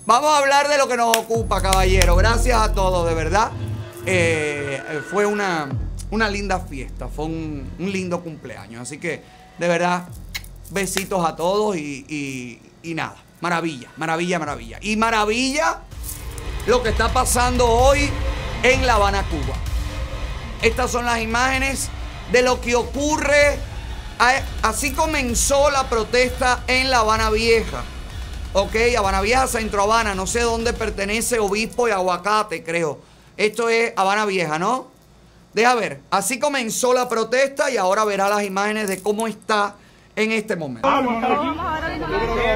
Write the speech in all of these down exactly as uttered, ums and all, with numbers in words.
Vamos a hablar de lo que nos ocupa, caballero. Gracias a todos, de verdad. Eh, fue una, una linda fiesta, fue un, un lindo cumpleaños. Así que, de verdad, besitos a todos y, y, y nada. Maravilla, maravilla, maravilla. Y maravilla lo que está pasando hoy en La Habana, Cuba. Estas son las imágenes de lo que ocurre. Así comenzó la protesta en La Habana Vieja. Ok, Habana Vieja, Centro Habana. No sé dónde pertenece Obispo y Aguacate, creo. Esto es Habana Vieja, ¿no? Deja ver. Así comenzó la protesta y ahora verá las imágenes de cómo está en este momento. Vamos, vamos a ver la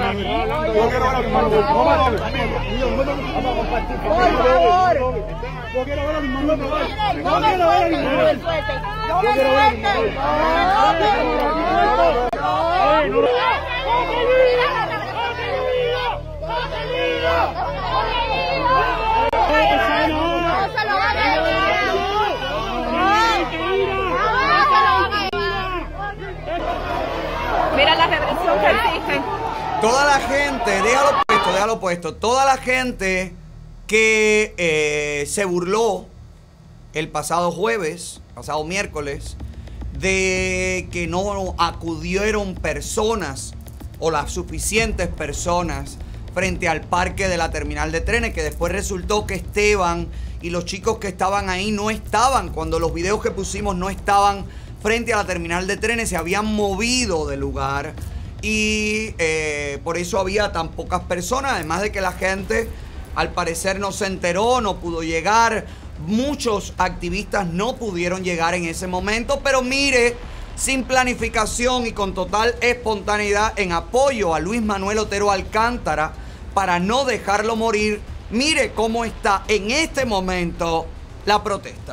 Mira la represión que existe. Toda la gente, déjalo puesto, déjalo puesto. Toda la gente que eh, se burló el pasado jueves, pasado miércoles, de que no acudieron personas o las suficientes personas frente al parque de la terminal de trenes, que después resultó que Esteban y los chicos que estaban ahí no estaban, cuando los videos que pusimos no estaban frente a la terminal de trenes, se habían movido del lugar y eh, por eso había tan pocas personas, además de que la gente al parecer no se enteró, no pudo llegar, muchos activistas no pudieron llegar en ese momento, pero mire, sin planificación y con total espontaneidad en apoyo a Luis Manuel Otero Alcántara para no dejarlo morir, mire cómo está en este momento la protesta.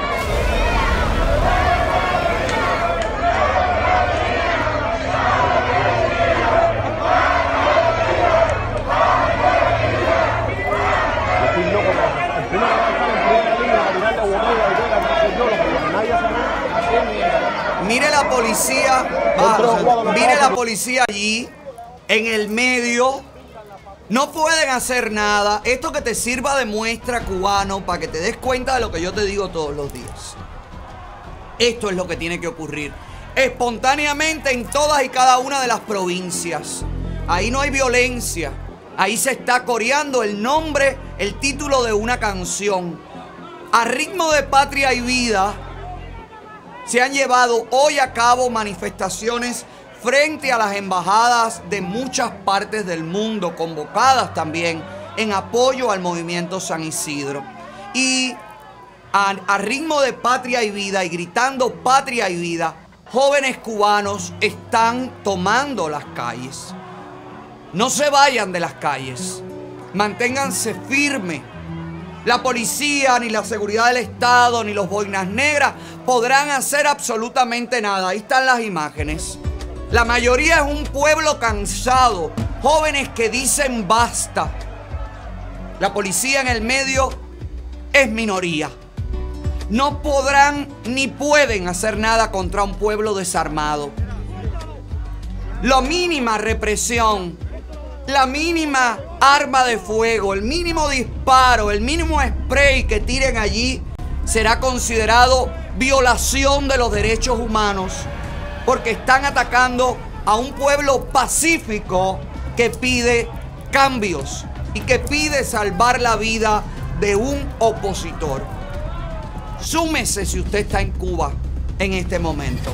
Mire la policía, va, mire la policía allí, en el medio. No pueden hacer nada. Esto que te sirva de muestra, cubano, para que te des cuenta de lo que yo te digo todos los días. Esto es lo que tiene que ocurrir espontáneamente en todas y cada una de las provincias. Ahí no hay violencia. Ahí se está coreando el nombre, el título de una canción. A ritmo de Patria y Vida se han llevado hoy a cabo manifestaciones frente a las embajadas de muchas partes del mundo, convocadas también en apoyo al movimiento San Isidro. Y a, a ritmo de Patria y Vida y gritando Patria y Vida, jóvenes cubanos están tomando las calles. No se vayan de las calles, manténganse firmes. La policía, ni la seguridad del Estado, ni los boinas negras podrán hacer absolutamente nada. Ahí están las imágenes. La mayoría es un pueblo cansado, jóvenes que dicen basta. La policía en el medio es minoría. No podrán ni pueden hacer nada contra un pueblo desarmado. La mínima represión, la mínima arma de fuego, el mínimo disparo, el mínimo spray que tiren allí será considerado violación de los derechos humanos, porque están atacando a un pueblo pacífico que pide cambios y que pide salvar la vida de un opositor. Súmese si usted está en Cuba en este momento.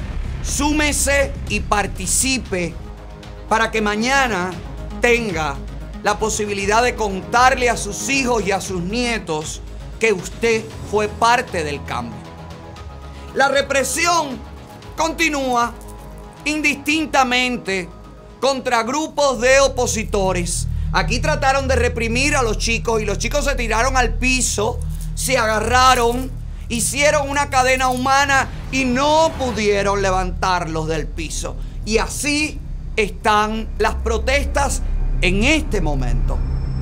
Súmese y participe para que mañana tenga la posibilidad de contarle a sus hijos y a sus nietos que usted fue parte del cambio. La represión continúa indistintamente contra grupos de opositores. Aquí trataron de reprimir a los chicos y los chicos se tiraron al piso, se agarraron, hicieron una cadena humana y no pudieron levantarlos del piso. Y así están las protestas en este momento.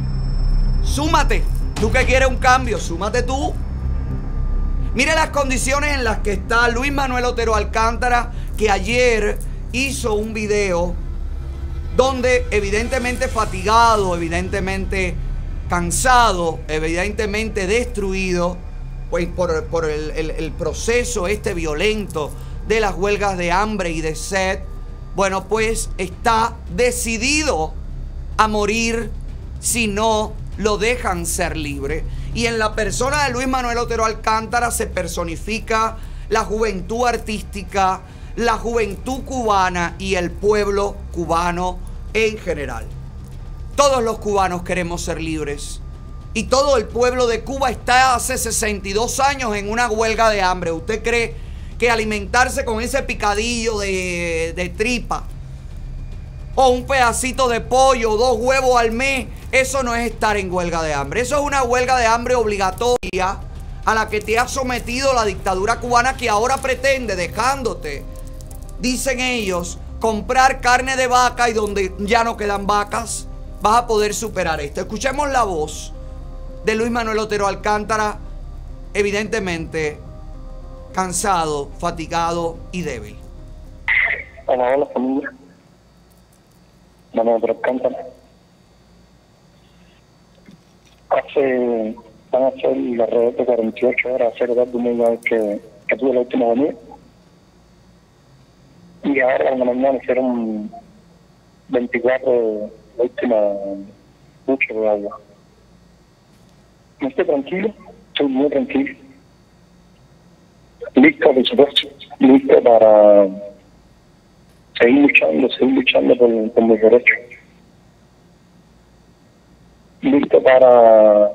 Súmate, tú que quieres un cambio, súmate tú. Mire las condiciones en las que está Luis Manuel Otero Alcántara, que ayer hizo un video donde evidentemente fatigado, evidentemente cansado, evidentemente destruido, pues por, por el, el, el proceso este violento de las huelgas de hambre y de sed, bueno, pues está decidido a morir si no lo dejan ser libre. Y en la persona de Luis Manuel Otero Alcántara se personifica la juventud artística, la juventud cubana y el pueblo cubano en general. Todos los cubanos queremos ser libres. Y todo el pueblo de Cuba está hace sesenta y dos años en una huelga de hambre. ¿Usted cree que alimentarse con ese picadillo de, de tripa o un pedacito de pollo o dos huevos al mes, eso no es estar en huelga de hambre? Eso es una huelga de hambre obligatoria a la que te ha sometido la dictadura cubana, que ahora pretende, dejándote, dicen ellos, comprar carne de vaca, y donde ya no quedan vacas, vas a poder superar esto. Escuchemos la voz de Luis Manuel Otero Alcántara, evidentemente cansado, fatigado y débil. Hola, hola familia. Manuel Otero Alcántara. Hace, van a ser alrededor de cuarenta y ocho horas, hacer edad de un mes que, que tuve la última venida. Y ahora en la mañana hicieron veinticuatro, la última ducha de agua. No estoy tranquilo, estoy muy tranquilo. Listo, por supuesto, listo para seguir luchando, seguir luchando por, por mis derechos. Listo para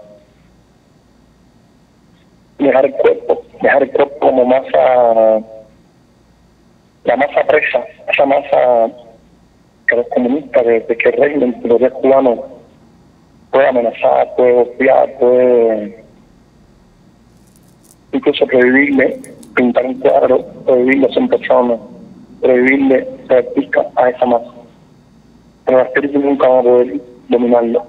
dejar el cuerpo, dejar el cuerpo como masa, la masa presa, esa masa que los comunistas, de, de que el régimen de los cubanos puede amenazar, puede golpear, puede incluso prohibirle pintar un cuadro, prohibirle ser persona, prohibirle ser artista a esa masa. Pero el espíritu nunca va a poder dominarlo.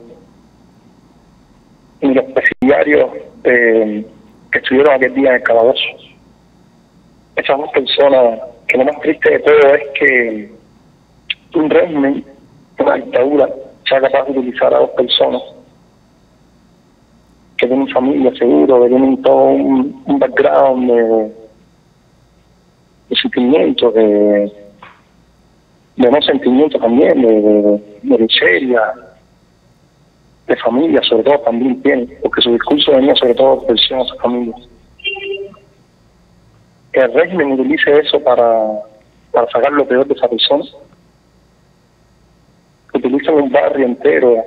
Y los presidiarios eh, que estuvieron aquel día en el calabozo, esas dos personas, que lo más triste de todo es que un régimen, una dictadura, sea capaz de utilizar a dos personas que tienen familia seguro, que tienen todo un, un background de, de sentimiento, de, de no sentimiento también, de, de, de miseria, de familia sobre todo también tienen, porque su discurso venía sobre todo de presión a sus familias. Que el régimen utilice eso para, para sacar lo peor de esa persona. Utilizan un barrio entero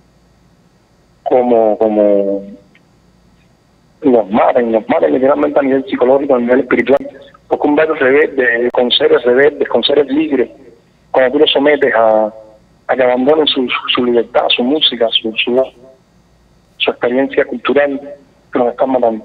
como, como los maten, los maten literalmente a nivel psicológico, a nivel espiritual, porque un barrio rebelde, con seres rebeldes, con seres libres, cuando tú los sometes a, a que abandonen su, su, su libertad, su música, su, su, su experiencia cultural, que nos están matando.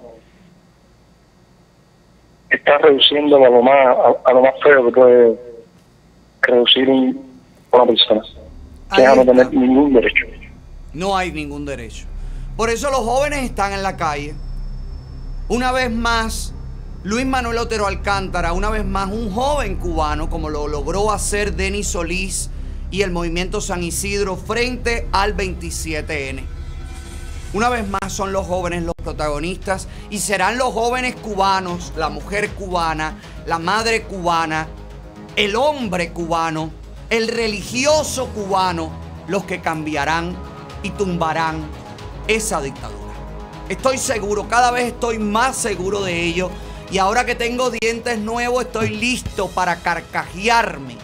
Está reduciendo a lo más, a, a lo más feo que puede reducir un, una persona. Que no tener ningún derecho. No hay ningún derecho. Por eso los jóvenes están en la calle. Una vez más, Luis Manuel Otero Alcántara, una vez más un joven cubano, como lo logró hacer Denis Solís y el Movimiento San Isidro frente al veintisiete ene. Una vez más son los jóvenes los protagonistas, y serán los jóvenes cubanos, la mujer cubana, la madre cubana, el hombre cubano, el religioso cubano, los que cambiarán y tumbarán esa dictadura. Estoy seguro, cada vez estoy más seguro de ello, y ahora que tengo dientes nuevos estoy listo para carcajearme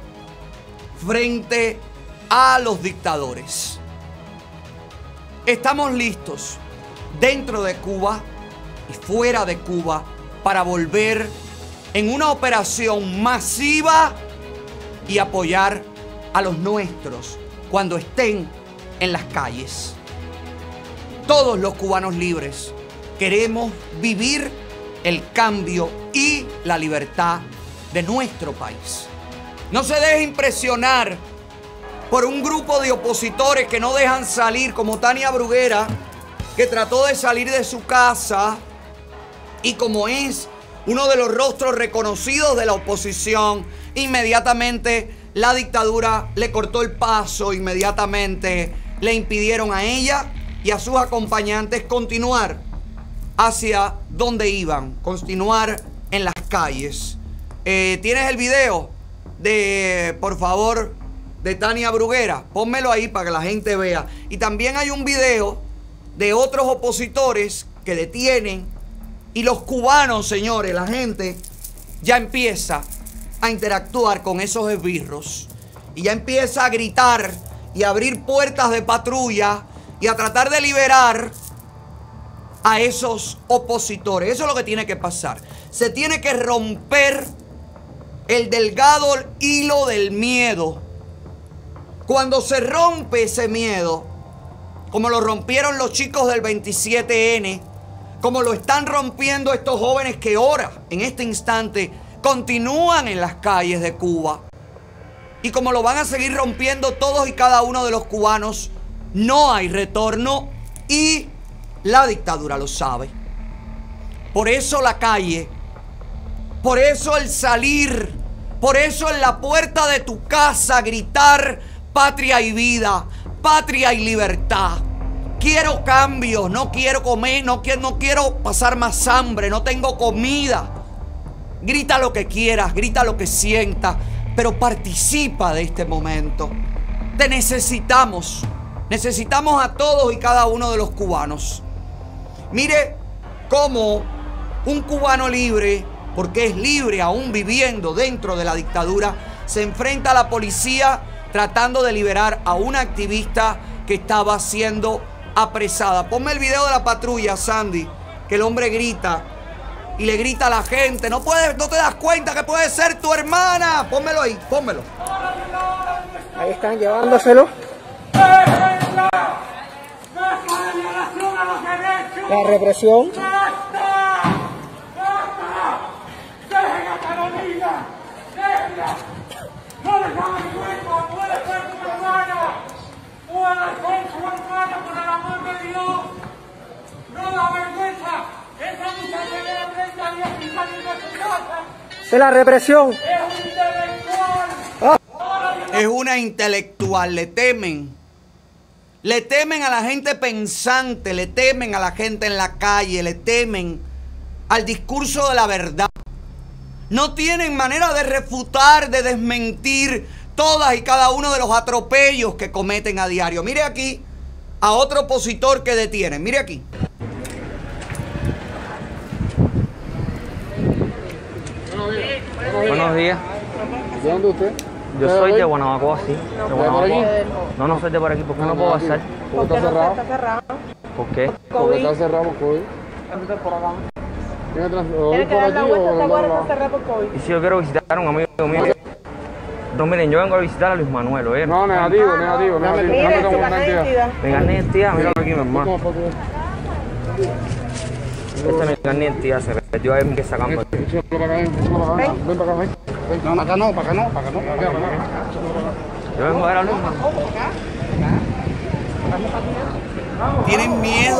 frente a los dictadores. Estamos listos dentro de Cuba y fuera de Cuba para volver en una operación masiva y apoyar a los nuestros cuando estén en las calles. Todos los cubanos libres queremos vivir el cambio y la libertad de nuestro país. No se deje impresionar por un grupo de opositores que no dejan salir, como Tania Bruguera, que trató de salir de su casa, y como es uno de los rostros reconocidos de la oposición, inmediatamente la dictadura le cortó el paso inmediatamente, le impidieron a ella y a sus acompañantes continuar hacia donde iban, continuar en las calles. Eh, ¿Tienes el video de, por favor, de Tania Bruguera? Pónmelo ahí para que la gente vea. Y también hay un video de otros opositores que detienen y los cubanos, señores, la gente ya empieza a interactuar con esos esbirros y ya empieza a gritar y a abrir puertas de patrulla y a tratar de liberar a esos opositores. Eso es lo que tiene que pasar. Se tiene que romper el delgado hilo del miedo. Cuando se rompe ese miedo, como lo rompieron los chicos del veintisiete ene, como lo están rompiendo estos jóvenes que ahora, en este instante, continúan en las calles de Cuba, y como lo van a seguir rompiendo todos y cada uno de los cubanos, no hay retorno y la dictadura lo sabe. Por eso la calle, por eso el salir, por eso en la puerta de tu casa gritar patria y vida, patria y libertad. Quiero cambios, no quiero comer, no quiero, no quiero pasar más hambre, no tengo comida. Grita lo que quieras, grita lo que sientas, pero participa de este momento. Te necesitamos, necesitamos a todos y cada uno de los cubanos. Mire cómo un cubano libre, porque es libre aún viviendo dentro de la dictadura, se enfrenta a la policía tratando de liberar a una activista que estaba siendo apresada. Ponme el video de la patrulla, Sandy, que el hombre grita y le grita a la gente: no puedes, no te das cuenta que puede ser tu hermana. Pónmelo ahí, pónmelo. Ahí están llevándoselo. La represión. No les da vergüenza, puede ser tu hermana, puede ser tu hermana, por el amor de Dios. No da vergüenza, esa muchacha lleva treinta días sin salir de su casa. De la represión. Es un intelectual. Ah. Es una intelectual, le temen. Le temen a la gente pensante, le temen a la gente en la calle, le temen al discurso de la verdad. No tienen manera de refutar, de desmentir todas y cada uno de los atropellos que cometen a diario. Mire aquí a otro opositor que detienen. Mire aquí. Buenos días. ¿De dónde usted? Yo soy de Guanabacoa, sí. De Guanabacoa. No, no soy de por aquí. ¿Por qué no puedo pasar? ¿Por qué está cerrado? ¿Por qué? Porque está cerrado por COVID. ¿Tiene Tiene que dar la vuelta, esta guarda está cerrada por COVID. ¿Y si yo quiero visitar a un amigo mío? No, miren, yo vengo a visitar a Luis Manuel, ¿eh? No, negativo, negativo, negativo. Mire, No su me carnet de identidad. Mi carnet de identidad, míralo aquí, mi hermano. ¿Cómo foto? Este es mi carnet de identidad, se perdió ahí que sacando. Échalo para acá, échalo para acá. Ven para acá, ven. No, para acá no, para acá no, para acá no. Para acá, para acá. Yo vengo a ver a Luis Manuel. Tienen miedo.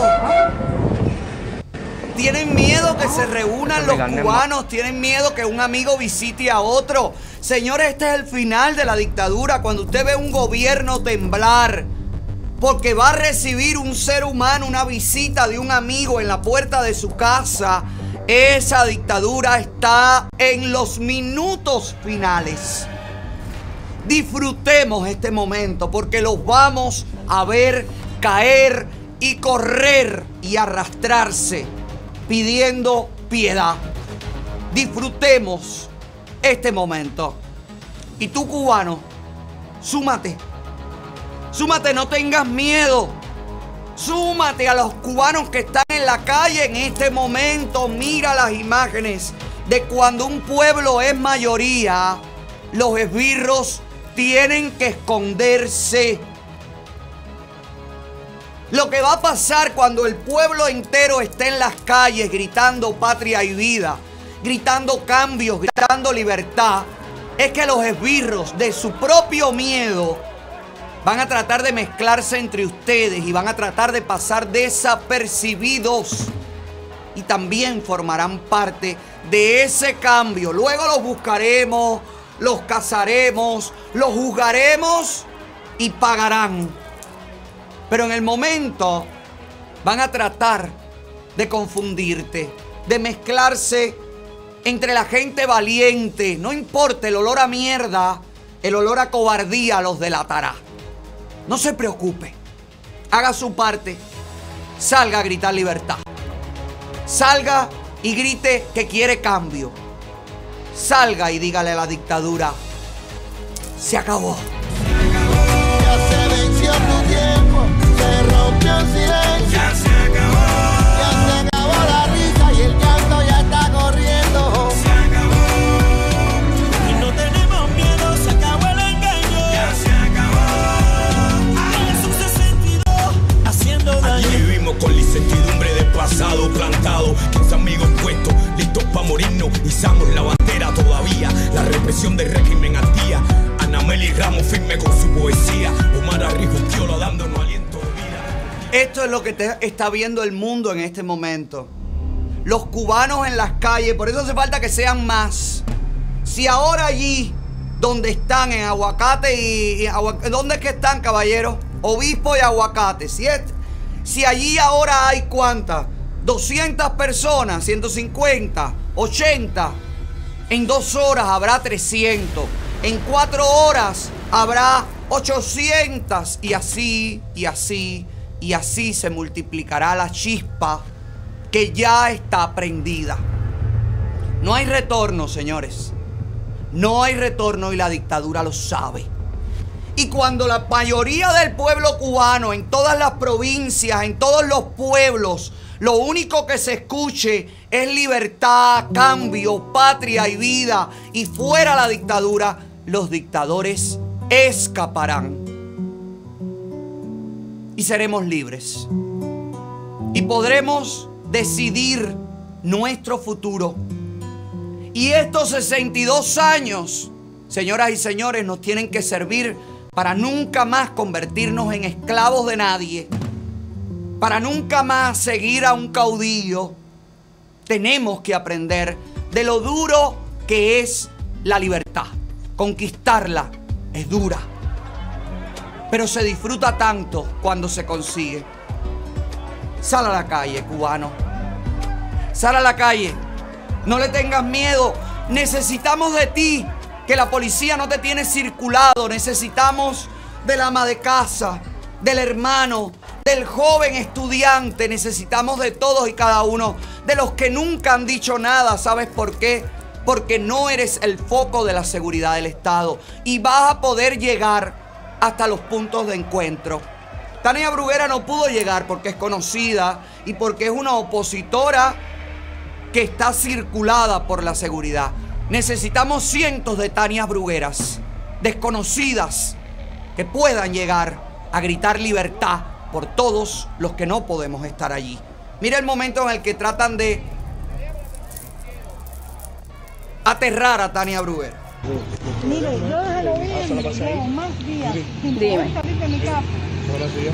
Tienen miedo que se reúnan los cubanos, tienen miedo que un amigo visite a otro. Señores, este es el final de la dictadura. Cuando usted ve un gobierno temblar porque va a recibir un ser humano una visita de un amigo en la puerta de su casa, esa dictadura está en los minutos finales. Disfrutemos este momento porque los vamos a ver caer y correr y arrastrarse pidiendo piedad. Disfrutemos este momento. Y tú, cubano, súmate. Súmate, no tengas miedo. Súmate a los cubanos que están en la calle en este momento. Mira las imágenes de cuando un pueblo es mayoría. Los esbirros tienen que esconderse. Lo que va a pasar cuando el pueblo entero esté en las calles gritando patria y vida, gritando cambios, gritando libertad, es que los esbirros de su propio miedo van a tratar de mezclarse entre ustedes y van a tratar de pasar desapercibidos y también formarán parte de ese cambio. Luego los buscaremos, los cazaremos, los juzgaremos y pagarán. Pero en el momento van a tratar de confundirte, de mezclarse entre la gente valiente. No importa, el olor a mierda, el olor a cobardía los delatará. No se preocupe, haga su parte, salga a gritar libertad. Salga y grite que quiere cambio. Salga y dígale a la dictadura, se acabó. Ya se venció tu tiempo, se rompió el silencio. Ya se acabó. Ya se acabó la risa y el llanto ya está corriendo. Se acabó. Y no tenemos miedo, se acabó el engaño. Ya se acabó. Jesús sesenta y dos haciendo daño. Allí vivimos con la incertidumbre del pasado plantado. quince amigos puestos, listos para morirnos. Izamos la bandera todavía. La represión del régimen al día. Anameli Ramos firme con su poesía. Omar Arrijuquiola dándonos aliento de vida. Esto es lo que te está viendo el mundo en este momento. Los cubanos en las calles, por eso hace falta que sean más. Si ahora allí, donde están, en Aguacate y... y Aguac- ¿Dónde es que están, caballeros? Obispo y Aguacate. Si, es, si allí ahora hay ¿cuántas? doscientas personas, ciento cincuenta, ochenta. En dos horas habrá trescientos. En cuatro horas habrá ochocientas. Y así, y así, y así se multiplicará la chispa que ya está prendida. No hay retorno, señores. No hay retorno y la dictadura lo sabe. Y cuando la mayoría del pueblo cubano, en todas las provincias, en todos los pueblos, lo único que se escuche es libertad, cambio, patria y vida, y fuera la dictadura, los dictadores escaparán. Y seremos libres. Y podremos decidir nuestro futuro. Y estos sesenta y dos años, señoras y señores, nos tienen que servir para nunca más convertirnos en esclavos de nadie. Para nunca más seguir a un caudillo. Tenemos que aprender de lo duro que es la libertad. Conquistarla es dura, pero se disfruta tanto cuando se consigue. Sal a la calle, cubano. Sal a la calle. No le tengas miedo. Necesitamos de ti, que la policía no te tiene circulado. Necesitamos del ama de casa, del hermano, del joven estudiante. Necesitamos de todos y cada uno. De los que nunca han dicho nada. ¿Sabes por qué? Porque no eres el foco de la seguridad del Estado. Y vas a poder llegar hasta los puntos de encuentro. Tania Bruguera no pudo llegar porque es conocida y porque es una opositora que está circulada por la seguridad. Necesitamos cientos de Tanias Brugueras, desconocidas, que puedan llegar a gritar libertad por todos los que no podemos estar allí. Mira el momento en el que tratan de aterrar a Tania Bruguera. Mire, yo desde lo vi en video más días. Dime. Salir de mi casa. Buenos días.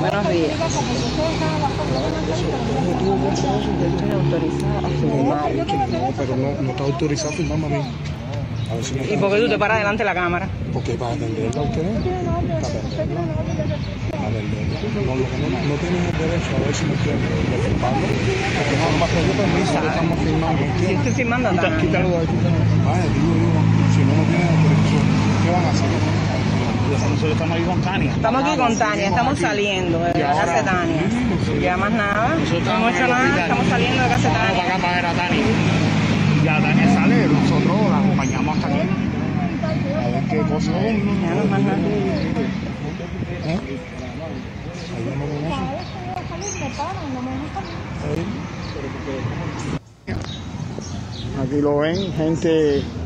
Yo estoy autorizada a filmar. No, pero no, no está autorizado a filmar, mami. A ver si me ¿Y por qué tú te paras delante de la cámara? Porque para atenderla a ustedes. Para atenderla. A atenderla. No, lo que no, no tienen el derecho a ver si me quieren filmando. Porque no, más que yo permiso que estamos filmando. Yo estoy filmando acá. Quítalo de aquí. Vaya, digo, digo, si no, no tienen autorización, ¿qué van a hacer? Nosotros estamos aquí con Tania. Estamos aquí con Tania, estamos saliendo de la casa de Tania. Ya más nada, no hemos hecho nada, estamos saliendo de casa de Tania. Vamos para acá para ver a Tania. Ya Tania sale, nosotros la acompañamos hasta aquí. A ver qué cosa es. Ya no más nada. ¿Eh? Ahí no me conocen. Aquí lo ven, gente